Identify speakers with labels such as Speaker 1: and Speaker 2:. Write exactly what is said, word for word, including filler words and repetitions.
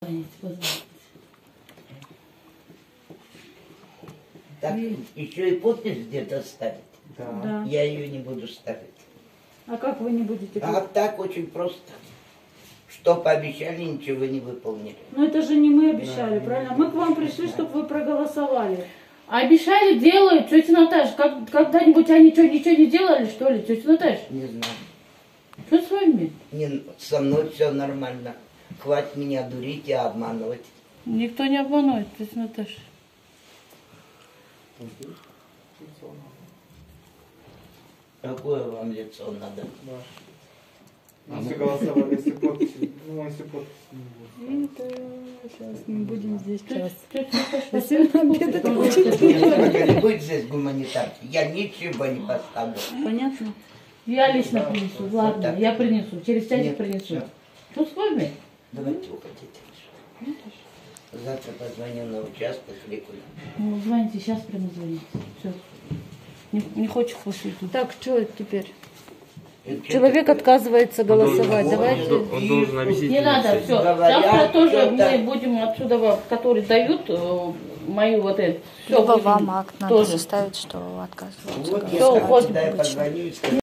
Speaker 1: Так, еще и подпись где-то ставить.
Speaker 2: Да.
Speaker 3: Да.
Speaker 1: Я ее не буду ставить.
Speaker 3: А как вы не будете?
Speaker 1: А так очень просто. Что пообещали, ничего не выполнили.
Speaker 3: Ну это же не мы обещали, правильно? Мы к вам пришли, чтобы вы проголосовали.
Speaker 4: Обещали, делают, тетя Наташа. Как, когда-нибудь они что, ничего не делали, что ли, тетя Наташа?
Speaker 1: Не знаю.
Speaker 4: Что с вами?
Speaker 1: Не, со мной все нормально. Хватит меня дурить и обманывать.
Speaker 4: Никто не обманывает, тетя Наташа.
Speaker 1: Какое вам лицо надо?
Speaker 2: Да. Если голосовали, если подписи, ну если подписи не будет.
Speaker 3: Это сейчас не будем здесь час.
Speaker 4: Тетя Наташа,
Speaker 3: Если обедать
Speaker 1: Нет, только не будет здесь гуманитарки. Я ничего не поставлю.
Speaker 3: Понятно?
Speaker 4: я лично принесу, ладно,
Speaker 1: так.
Speaker 4: я принесу, через часик
Speaker 1: Нет,
Speaker 4: принесу.
Speaker 1: всё.
Speaker 4: Что с вами?
Speaker 1: Давайте уходите. Завтра позвоню на участок или куда.
Speaker 4: Ну, звоните, сейчас прямо звоните. Все. Не, не хочешь после.
Speaker 3: Так, что теперь?
Speaker 1: Это
Speaker 3: Человек
Speaker 1: что
Speaker 3: отказывается голосовать.
Speaker 1: Он
Speaker 3: Давайте.
Speaker 1: должен-
Speaker 2: Он должен объяснить.
Speaker 4: Не надо, все.
Speaker 1: Говорят,
Speaker 4: Завтра тоже
Speaker 1: что-то-
Speaker 4: мы будем отсюда, вот, которые дают э, мою вот эту. Всё,
Speaker 5: Либо
Speaker 4: будем
Speaker 5: вам акт надо
Speaker 4: тоже.
Speaker 5: составить, что отказываются
Speaker 1: Вот
Speaker 5: голосовать.
Speaker 1: я
Speaker 4: Всё,
Speaker 1: так,
Speaker 4: уходим,
Speaker 1: когда я
Speaker 5: обычно.
Speaker 1: позвоню и скажу,